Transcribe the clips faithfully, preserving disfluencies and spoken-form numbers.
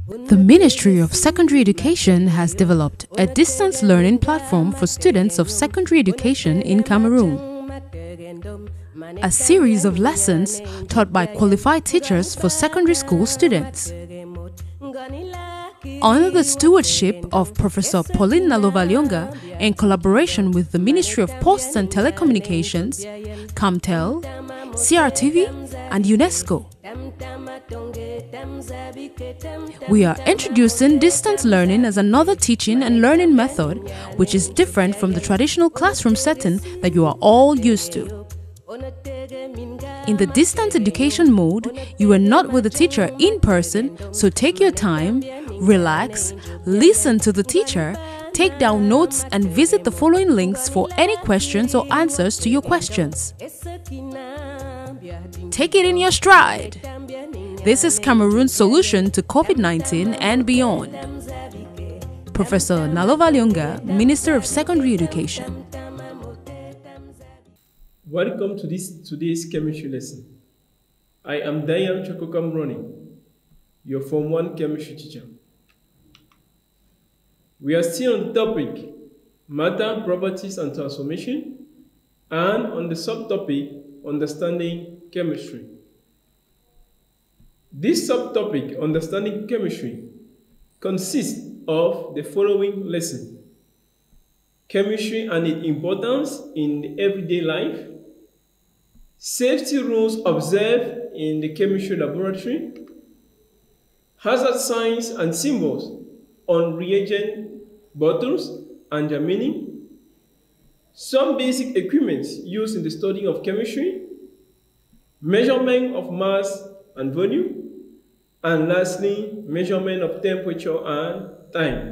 The Ministry of Secondary Education has developed a distance learning platform for students of secondary education in Cameroon. A series of lessons taught by qualified teachers for secondary school students. Under the stewardship of Professor Pauline Nalovalyonga, in collaboration with the Ministry of Posts and Telecommunications, Camtel, C R T V, and UNESCO. We are introducing distance learning as another teaching and learning method which is different from the traditional classroom setting that you are all used to. In the distance education mode, you are not with the teacher in person, so take your time, relax, listen to the teacher, take down notes and visit the following links for any questions or answers to your questions. Take it in your stride. This is Cameroon's solution to COVID nineteen and beyond. Professor Nalovalyonga, Minister of Secondary Education. Welcome to this today's chemistry lesson. I am Diane Chokokam Ronnie, your Form one chemistry teacher. We are still on the topic matter, properties and transformation, and on the subtopic understanding chemistry. This subtopic, understanding chemistry, consists of the following lesson: chemistry and its importance in everyday life, safety rules observed in the chemistry laboratory, hazard signs and symbols on reagent bottles and their meaning, some basic equipment used in the study of chemistry, measurement of mass and volume, and lastly, measurement of temperature and time.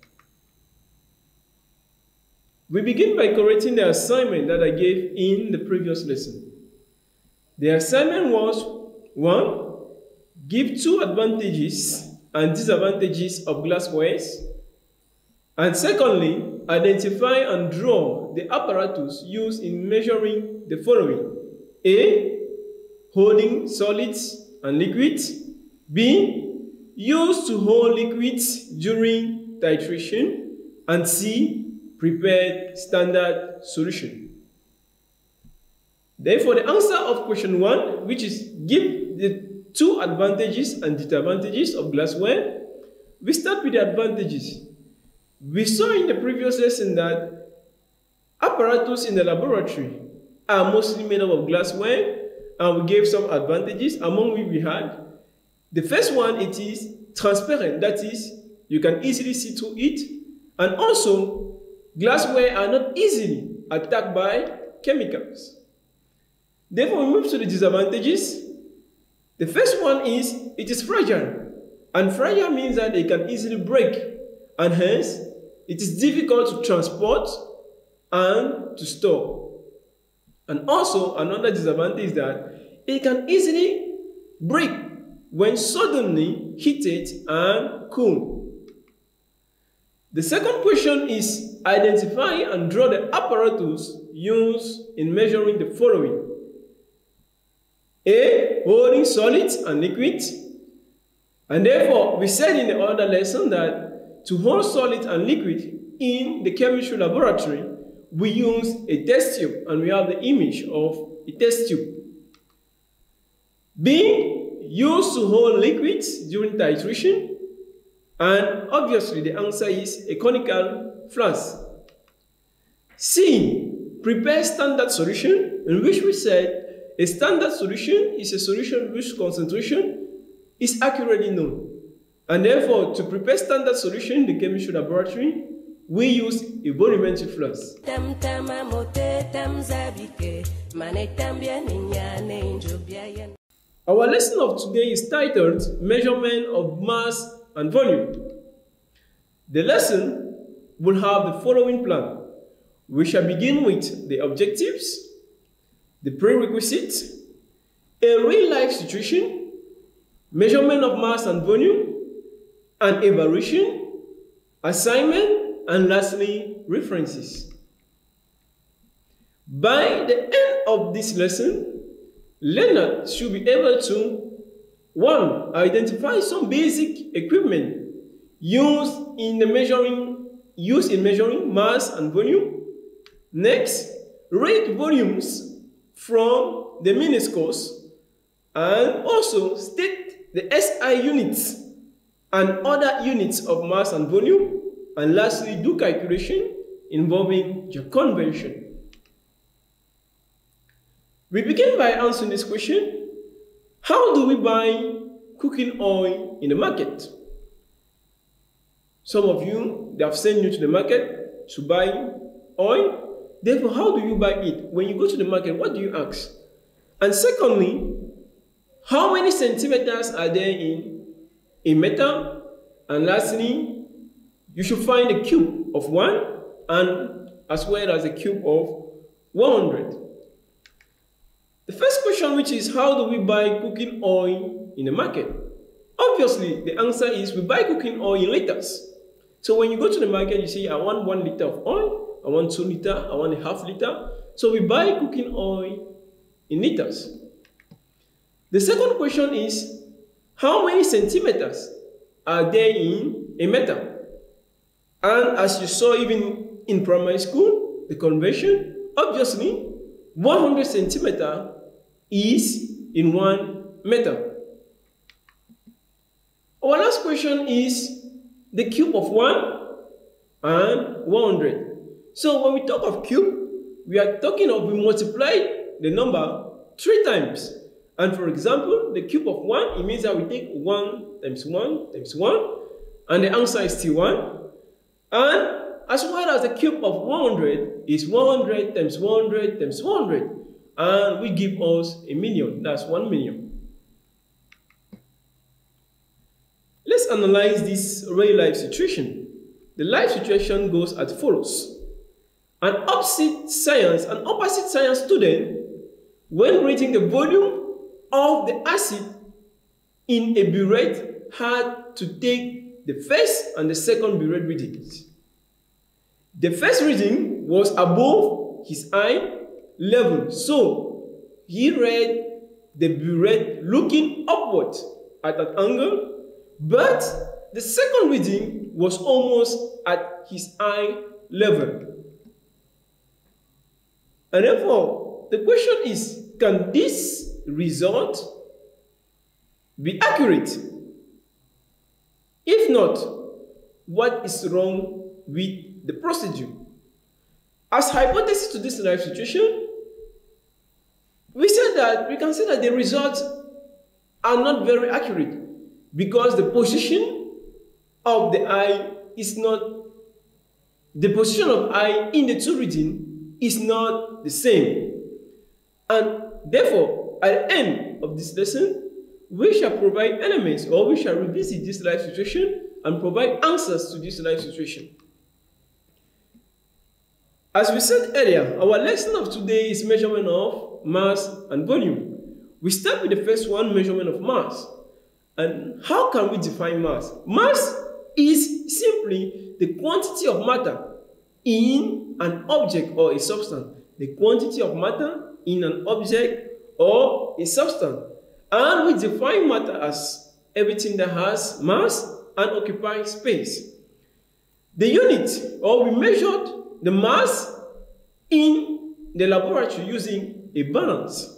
We begin by correcting the assignment that I gave in the previous lesson. The assignment was one, give two advantages and disadvantages of glasswares, and secondly, identify and draw the apparatus used in measuring the following: A, holding solids and liquids; B, used to hold liquids during titration; and C, prepared standard solution. Therefore, the answer of question one, which is give the two advantages and disadvantages of glassware, we start with the advantages. We saw in the previous lesson that apparatus in the laboratory are mostly made up of glassware, and we gave some advantages, among which we had the first one: it is transparent, that is, you can easily see through it, and also glassware are not easily attacked by chemicals. Therefore, we move to the disadvantages. The first one is it is fragile, and fragile means that it can easily break, and hence it is difficult to transport and to store. And also another disadvantage is that it can easily break when suddenly heated and cooled. The second question is identify and draw the apparatus used in measuring the following: A, holding solids and liquids. And therefore, we said in the other lesson that to hold solid and liquid in the chemistry laboratory, we use a test tube, and we have the image of a test tube. B, used to hold liquids during titration, and obviously the answer is a conical flask. C, prepare standard solution, in which we said a standard solution is a solution whose concentration is accurately known. And therefore, to prepare standard solution in the chemistry laboratory, we use a volumetric flask. Our lesson of today is titled Measurement of Mass and Volume. The lesson will have the following plan. We shall begin with the objectives, the prerequisites, a real-life situation, measurement of mass and volume, an evaluation, assignment, and lastly, references. By the end of this lesson, learner should be able to One, identify some basic equipment used in the measuring used in measuring mass and volume. Next, rate volumes from the meniscus and also state the S I units and other units of mass and volume. And lastly, do calculation involving your convention. We begin by answering this question: how do we buy cooking oil in the market? Some of you, they have sent you to the market to buy oil. Therefore, how do you buy it? When you go to the market, what do you ask? And secondly, how many centimeters are there in a meter? And lastly, you should find a cube of one and as well as a cube of one hundred. The first question, which is how do we buy cooking oil in the market? Obviously, the answer is we buy cooking oil in liters. So when you go to the market, you say, I want one liter of oil, I want two liter, I want a half liter. So we buy cooking oil in liters. The second question is, how many centimeters are there in a meter? And as you saw even in primary school, the conversion, obviously, one hundred centimeters is in one meter. Our last question is the cube of one and one hundred. So when we talk of cube, we are talking of we multiply the number three times. And for example, the cube of one, it means that we take one times one times one, and the answer is still one. And as well as the cube of one hundred is one hundred times one hundred times one hundred, and we give us a million. That's one million. Let's analyze this real life situation. The life situation goes as follows. An opposite science, an opposite science student, when rating the volume of the acid in a burette, had to take the first and the second burette readings. The first reading was above his eye level, so he read the burette looking upward at an angle, but the second reading was almost at his eye level. And therefore, the question is, can this result be accurate? If not, what is wrong with the procedure? As hypothesis to this life situation, we said that we can say that the results are not very accurate because the position of the eye is not, the position of eye in the two reading is not the same. And therefore, at the end of this lesson, we shall provide elements, or we shall revisit this life situation and provide answers to this life situation. As we said earlier, our lesson of today is measurement of mass and volume. We start with the first one, measurement of mass. And how can we define mass? Mass is simply the quantity of matter in an object or a substance. The quantity of matter in an object or a substance. And we define matter as everything that has mass and occupies space. The unit, or we measured the mass in the laboratory using a balance.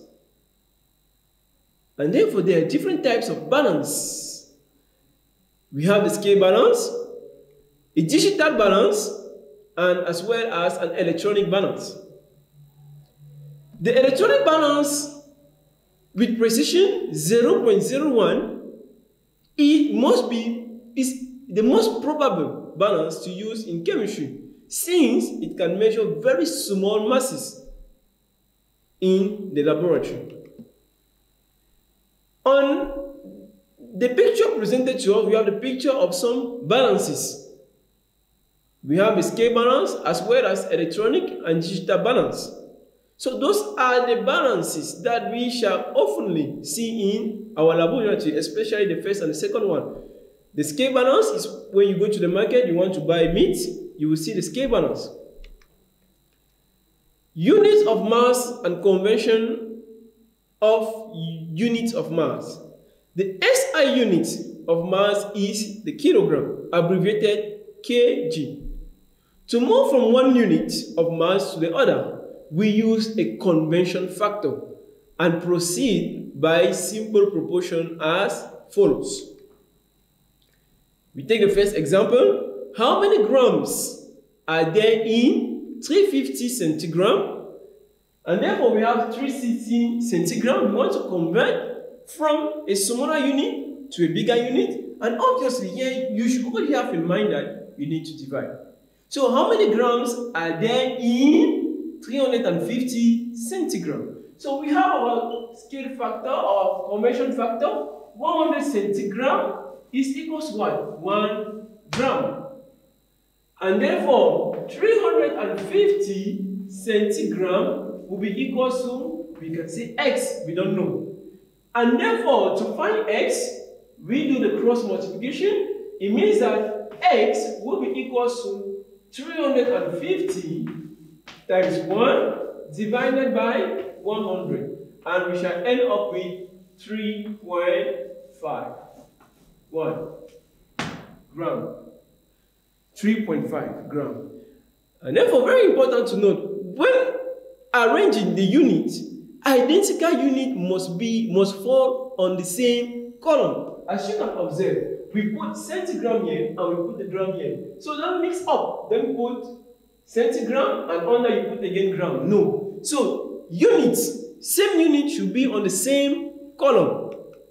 And therefore, there are different types of balance. We have the scale balance, a digital balance, and as well as an electronic balance. The electronic balance with precision zero point zero one, it must be is the most probable balance to use in chemistry, since it can measure very small masses in the laboratory. On the picture presented to us, we have the picture of some balances. We have a scale balance as well as electronic and digital balance. So those are the balances that we shall oftenly see in our laboratory, especially the first and the second one. The scale balance is when you go to the market, you want to buy meat, you will see the scale balance. Units of mass and conversion of units of mass. The S I unit of mass is the kilogram, abbreviated K G. To move from one unit of mass to the other, we use a convention factor and proceed by simple proportion as follows. We take the first example. How many grams are there in three hundred fifty centigram? And therefore we have three hundred sixty centigram. We want to convert from a smaller unit to a bigger unit. And obviously here you should already have in mind that you need to divide. So how many grams are there in three hundred fifty centigram? So we have our scale factor, our conversion factor. one hundred centigram is equals to what? one gram. And therefore, three hundred fifty centigram will be equal to, we can say x, we don't know. And therefore, to find x, we do the cross multiplication. It means that x will be equal to three hundred fifty times one divided by one hundred. And we shall end up with three point five. one gram. three point five gram. And therefore, very important to note, when arranging the unit, identical unit must be must fall on the same column. As you can observe, we put centigram here and we put the gram here. So don't mix up. Then put centigram and under you put again gram. No. So units, same unit should be on the same column.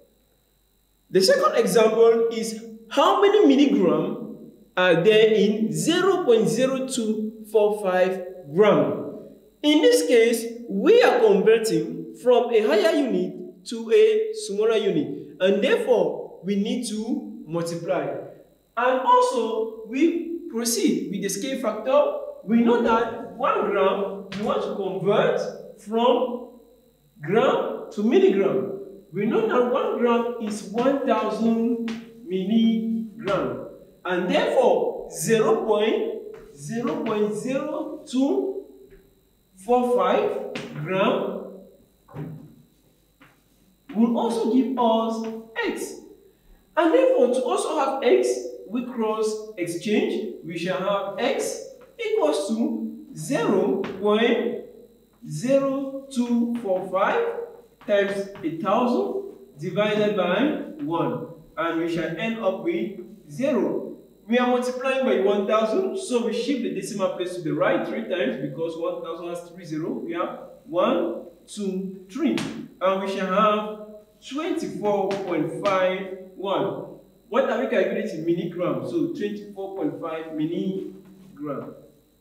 The second example is how many milligram are there in zero point zero two four five gram. In this case, we are converting from a higher unit to a smaller unit, and therefore we need to multiply. And also, we proceed with the scale factor. We know that one gram, we want to convert from gram to milligram. We know that one gram is one thousand milligram, and therefore zero point zero two four five gram will also give us x. And therefore, to also have x, we cross exchange. We shall have x equals to zero point zero two four five times a thousand divided by one. And we shall end up with zero. We are multiplying by one thousand, so we shift the decimal place to the right three times because one thousand has three zeros. We have one, two, three. And we shall have twenty-four point five one. What are we calculating? Milligram. So twenty-four point five milligram.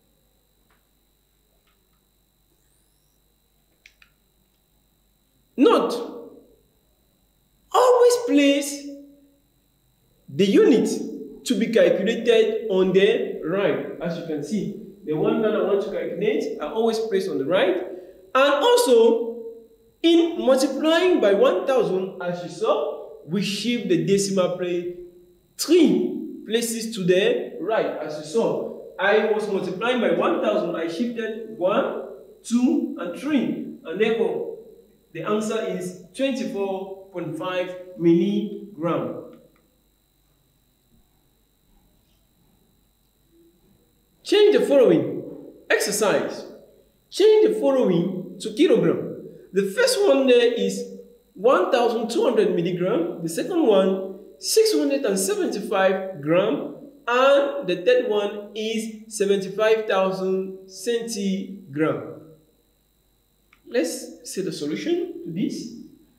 Note, always place the unit to be calculated on the right. As you can see, the one that I want to calculate, I always place on the right. And also, in multiplying by one thousand, as you saw, we shift the decimal place three places to the right, as you saw. I was multiplying by one thousand, I shifted one, two, and three. And therefore, the answer is twenty-four point five milligram. Change the following. Exercise. Change the following to kilogram. The first one there is one thousand two hundred milligram. The second one, six hundred seventy-five gram. And the third one is seventy-five thousand centigram. Let's see the solution to this.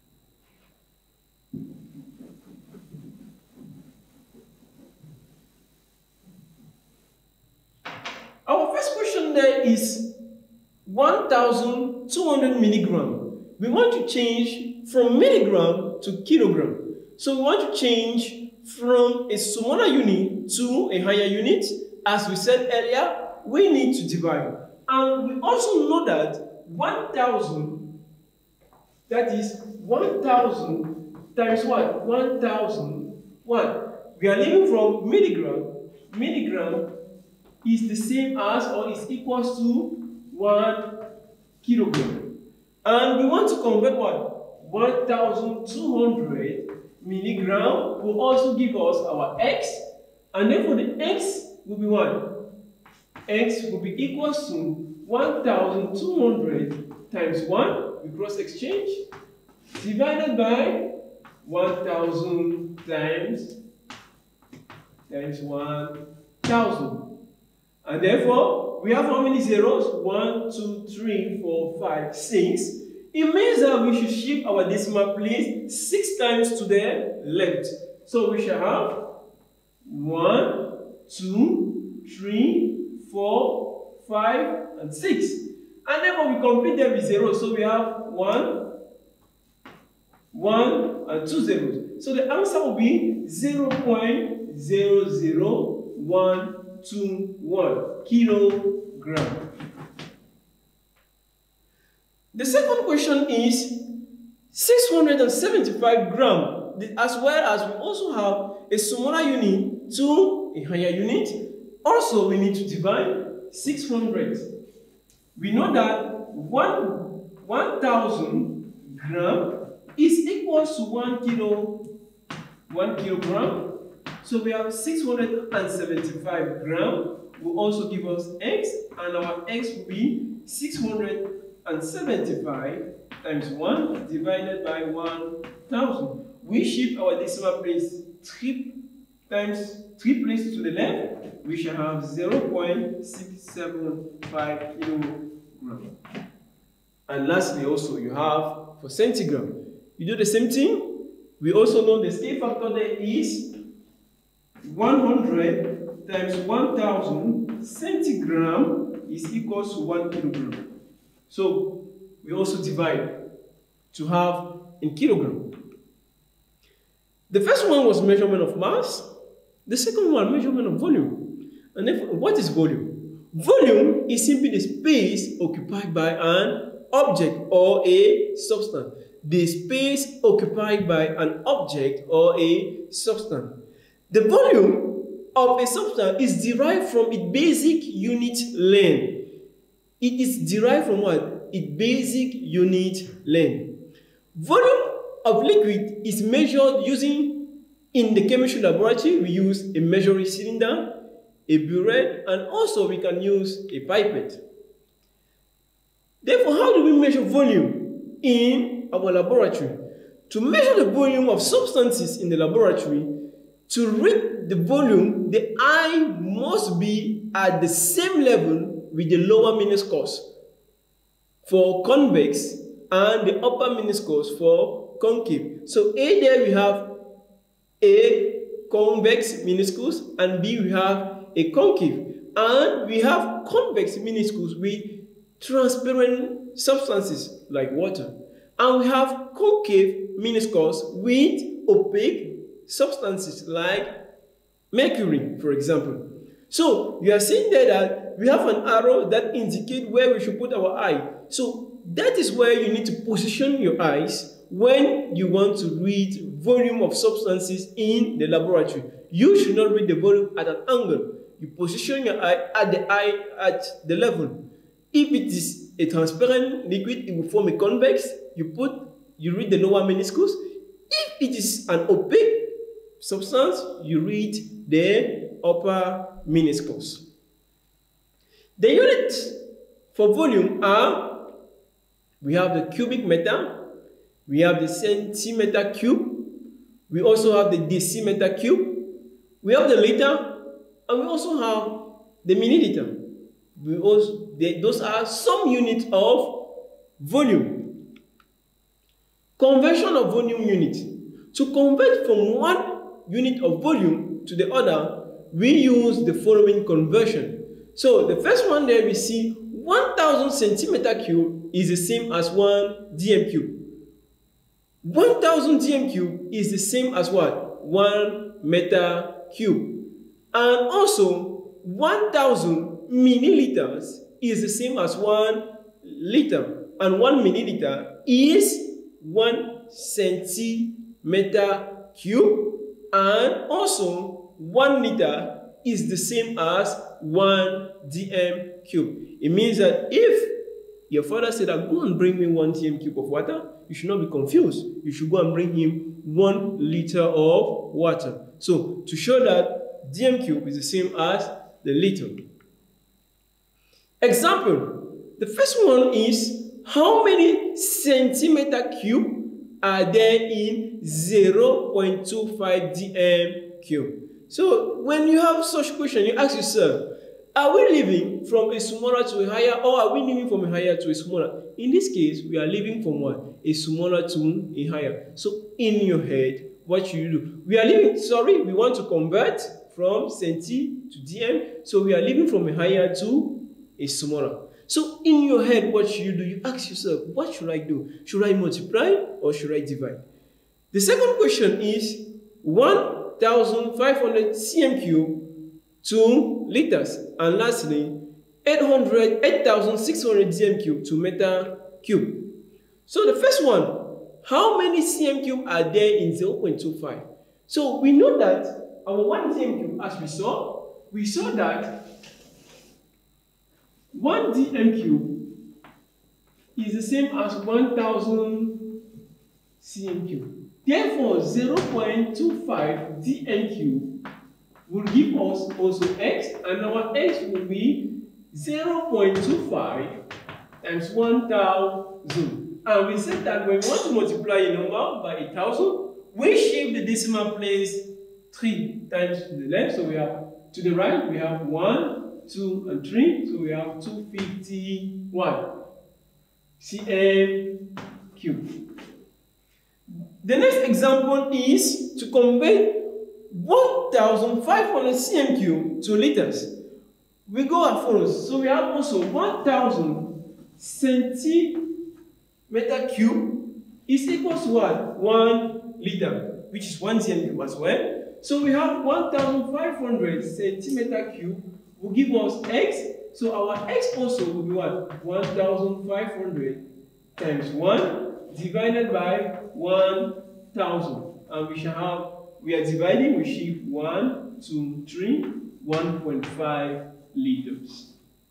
Our first question there is one thousand two hundred milligram. We want to change from milligram to kilogram. So we want to change from a smaller unit to a higher unit. As we said earlier, we need to divide. And we also know that one thousand, that is one thousand times what? one thousand, what? We are living from milligram. Milligram is the same as or is equals to one kilogram. And we want to convert what? one thousand two hundred milligram will also give us our x, and then for the x will be what? X will be equals to one thousand two hundred times one, we cross exchange, divided by one thousand times times one thousand. And therefore, we have how many zeros? one, two, three, four, five, six. It means that we should shift our decimal place six times to the left. So we shall have one, two, three, four, five, and six. And then when we complete them with zeros, so we have one, one, and two zeros. So the answer will be zero point zero zero one two one kilogram. The second question is six hundred seventy-five gram, as well as we also have a smaller unit to a higher unit. Also, we need to divide six hundred. We know that one, one thousand gram is equal to one kilo, one kilogram. So we have six hundred seventy-five gram will also give us x, and our x will be six hundred seventy-five times one divided by one thousand. We shift our decimal place three times three places to the left. We shall have zero point six seven five kilogram. And lastly, also you have for centigram. You do the same thing. We also know the scale factor there is one hundred times one thousand centigram is equal to one kilogram. So we also divide to have in kilogram. The first one was measurement of mass. The second one, measurement of volume. And then what is volume? Volume is simply the space occupied by an object or a substance. The space occupied by an object or a substance. The volume of a substance is derived from its basic unit length. It is derived from what? Its basic unit length. Volume of liquid is measured using, in the chemistry laboratory, we use a measuring cylinder, a burette, and also we can use a pipette. Therefore, how do we measure volume in our laboratory? To measure the volume of substances in the laboratory, to read the volume, the eye must be at the same level with the lower meniscus for convex and the upper meniscus for concave. So A, there we have a convex meniscus, and B, we have a concave. And we have convex meniscus with transparent substances like water. And we have concave meniscus with opaque substances like mercury, for example. So you are seeing there that we have an arrow that indicates where we should put our eye. So that is where you need to position your eyes when you want to read volume of substances in the laboratory. You should not read the volume at an angle. You position your eye at the eye at the level. If it is a transparent liquid, it will form a convex. You put, you read the lower meniscus. If it is an opaque substance, you read the upper meniscus. The units for volume are, we have the cubic meter, we have the centimeter cube, we also have the decimeter cube, we have the liter, and we also have the milliliter. We also, they, those are some units of volume. Conversion of volume unit. To convert from one unit of volume to the other, we use the following conversion. So the first one there we see one thousand centimeter cube is the same as one D M cube. one thousand D M cube is the same as what? one meter cube. And also one thousand milliliters is the same as one liter. And one milliliter is one centimeter cube. And also one liter is the same as one D M cube. It means that if Your father said that go and bring me one T M cube of water. You should not be confused. You should go and bring him one liter of water. So to show that D M cube is the same as the liter. Example. The first one is how many centimeter cube are there in zero point two five D M cube? So when you have such question, you ask yourself, are we living from a smaller to a higher, or are we living from a higher to a smaller? In this case, we are living from what? A smaller to a higher. So in your head, what should you do? We are living, sorry, we want to convert from centi to D M. So we are living from a higher to a smaller. So in your head, what should you do? You ask yourself, what should I do? Should I multiply or should I divide? The second question is one thousand five hundred centimeters cubed to liters. And lastly, eight thousand six hundred D M cube to meter cube. So the first one, how many cm cube are there in zero point two five? So we know that our one D M cube, as we saw, we saw that one D M cube is the same as one thousand cm cube. Therefore, zero point two five D M cube will give us also x, and our x will be zero point two five times one thousand. And we said that when we want to multiply a number by a thousand, we shift the decimal place three times to the left. So we have to the right, we have one, two, and three. So we have two hundred fifty-one cm cube. The next example is to convert one thousand five hundred cm cube to liters. We go as follows. So we have also one thousand centimeter cube is equal to what? one liter, which is one cm cube as well. So we have one thousand five hundred centimeter cube will give us x. So our x also will be what? one thousand five hundred times one divided by one thousand. And we shall have, we are dividing, we shift one, two, three, one point five liters.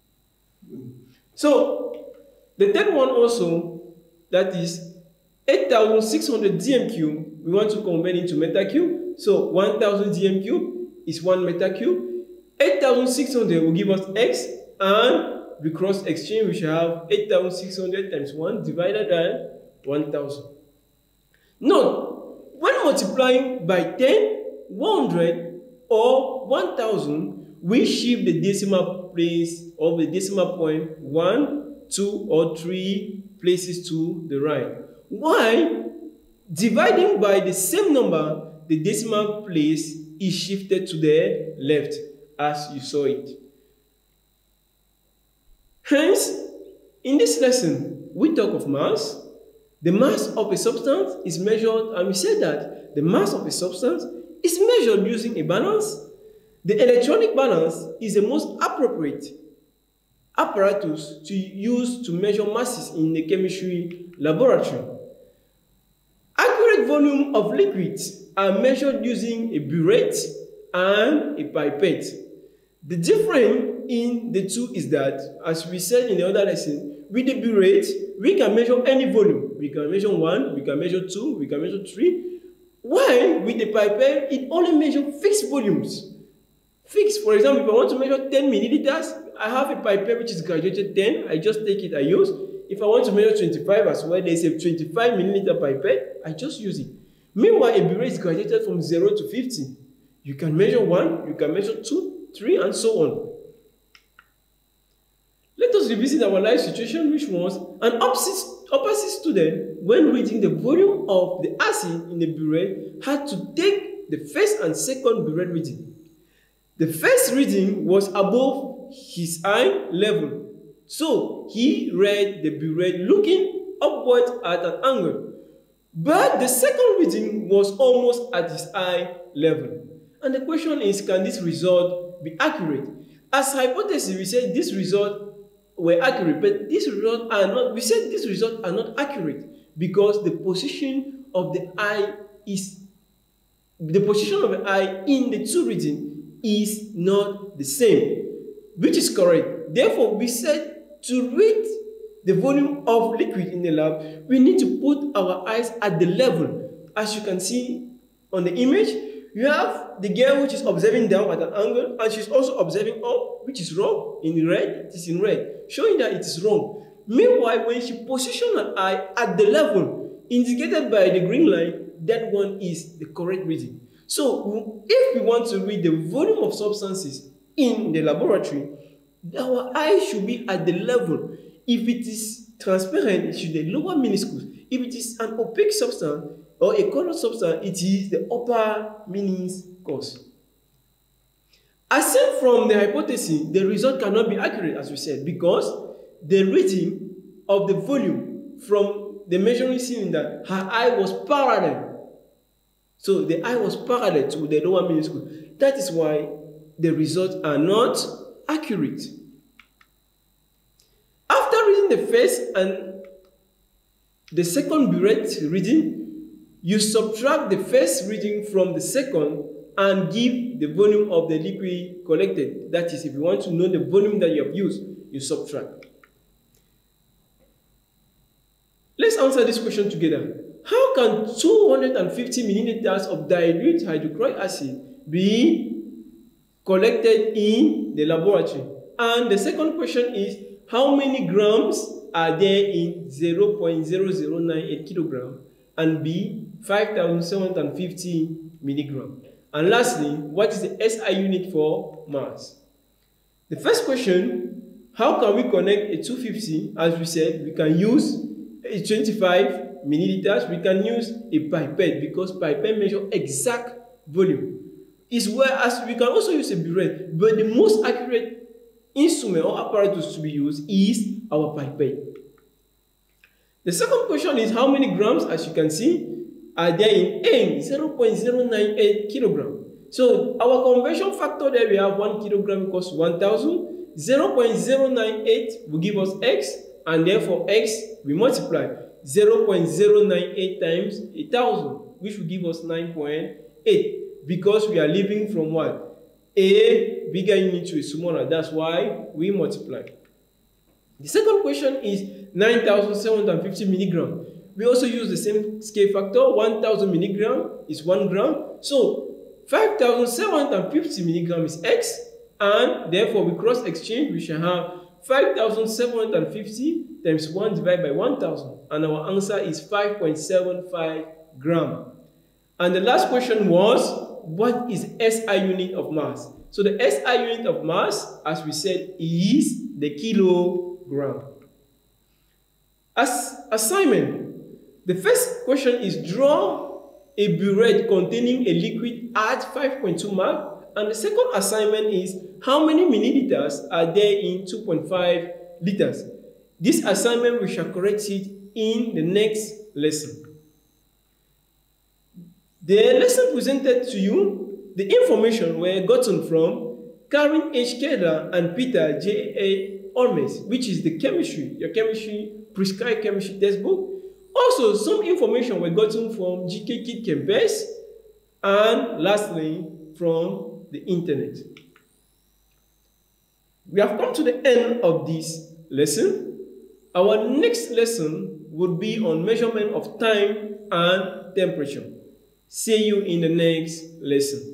So the third one also, that is eight thousand six hundred D M cube, we want to convert into meter cube. So one thousand D M cube is one meter cube. eight thousand six hundred will give us x, and we cross exchange, we shall have eight thousand six hundred times one divided by one thousand. Note, when multiplying by ten, one hundred, or one thousand, we shift the decimal place of the decimal point one, two, or three places to the right. While dividing by the same number, the decimal place is shifted to the left, as you saw it. Hence, in this lesson, we talk of mass. The mass of a substance is measured, and we said that the mass of a substance is measured using a balance. The electronic balance is the most appropriate apparatus to use to measure masses in the chemistry laboratory. Accurate volume of liquids are measured using a burette and a pipette. The difference in the two is that, as we said in the other lesson, with the burette, we can measure any volume. We can measure one, we can measure two, we can measure three. While with the pipette, it only measures fixed volumes. Fixed, for example, if I want to measure ten milliliters, I have a pipette which is graduated ten, I just take it, I use. If I want to measure twenty-five as well, there's a twenty-five milliliter pipette, I just use it. Meanwhile, a burette is graduated from zero to fifty. You can measure one, you can measure two, three, and so on. Let us revisit our life situation, which was an opposite, opposite student, when reading the volume of the acid in the burette, had to take the first and second burette reading. The first reading was above his eye level, so he read the burette looking upward at an angle. But the second reading was almost at his eye level. And the question is, can this result be accurate? As hypothesis, we said this result were accurate, but these results are not, we said these results are not accurate because the position of the eye is, the position of the eye in the two readings is not the same, which is correct. Therefore, we said to read the volume of liquid in the lab, we need to put our eyes at the level. As you can see on the image, you have the girl which is observing down at an angle, and she's also observing up, which is wrong. In red, it is in red, showing that it is wrong. Meanwhile, when she positions her eye at the level indicated by the green line, that one is the correct reading. So, if we want to read the volume of substances in the laboratory, our eye should be at the level. If it is transparent, it should be the lower meniscus. If it is an opaque substance or a colored substance, it is the upper meniscus. Aside from the hypothesis, the result cannot be accurate, as we said, because the reading of the volume from the measuring cylinder, her eye was parallel. So the eye was parallel to the lower meniscus. That is why the results are not accurate. After reading the first and the second burette reading, you subtract the first reading from the second and give the volume of the liquid collected. That is, if you want to know the volume that you have used, you subtract. Let's answer this question together. How can two hundred fifty milliliters of dilute hydrochloric acid be collected in the laboratory? And the second question is, how many grams are there in zero point zero zero nine eight kilograms? And B, five thousand seven hundred fifty milligrams. And lastly, what is the S I unit for mass? The first question, how can we connect a two hundred fifty? As we said, we can use a twenty-five milliliters. We can use a pipette because pipette measure exact volume. Is whereas we can also use a burette, but the most accurate instrument or apparatus to be used is our pipette. The second question is how many grams, as you can see, are there in N, zero point zero nine eight kilograms. So our conversion factor there, we have one kilogram equals one thousand. zero point zero nine eight will give us X, and therefore X we multiply zero point zero nine eight times one thousand, which will give us nine point eight, because we are leaving from what? A bigger unit to a smaller. That's why we multiply. The second question is nine thousand seven hundred fifty milligrams. We also use the same scale factor. one thousand milligrams is one gram. So five thousand seven hundred fifty milligrams is X, and therefore we cross exchange. We shall have five thousand seven hundred fifty times one divided by one thousand, and our answer is five point seven five grams. And the last question was, what is S I unit of mass? So the S I unit of mass, as we said, is the kilogram. As assignment, the first question is draw a burette containing a liquid at five point two mark, and the second assignment is how many milliliters are there in two point five liters. This assignment we shall correct it in the next lesson. The lesson presented to you, the information were gotten from Karen H. Keller and Peter J. A. Olmes, which is the chemistry, your chemistry, prescribed chemistry textbook. Also, some information were gotten from G K Kid Campus, and lastly, from the internet. We have come to the end of this lesson. Our next lesson would be on measurement of time and temperature. See you in the next lesson.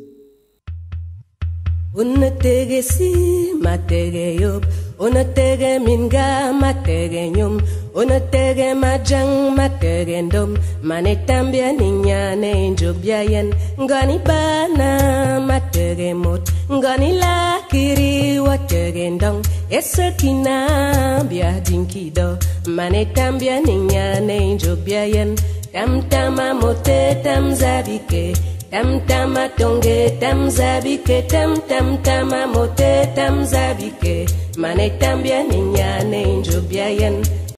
Unatege si matege yop, unatege minga matege nyum, unatege majang matege ndom, manetambia ninyane injobia yen, ngani bana matege mot, ngani lakiri watege ndong, esakina bia dinkido, manetambia ninyane injobia yen, tam tama mote tam zabike. Tam tama tonge tam zabike, tam tam tama mote tam zabike, mane tambia ninyane injobia yen.